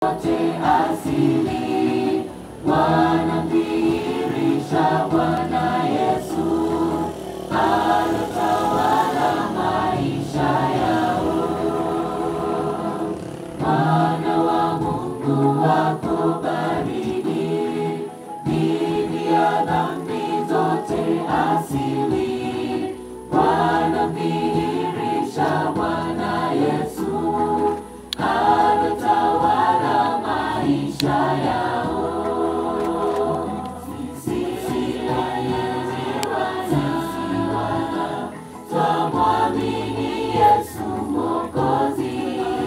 asili wanadhihirisha Bwana Yesu anatawala maisha yao. Mwana wa Mungu wakubariki dhidi ya dhambi zote asili wanadhihirisha Bwana Yesu anatawala maisha yao. Sisi wana twamwamini Yesu Mwokozi,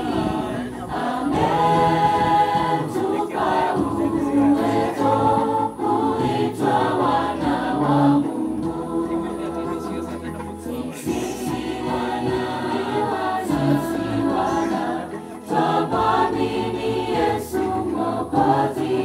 ametupa uwezo kuitwa wana wa Mungu. Sisi wana twamwamini Yesu Mwokozi,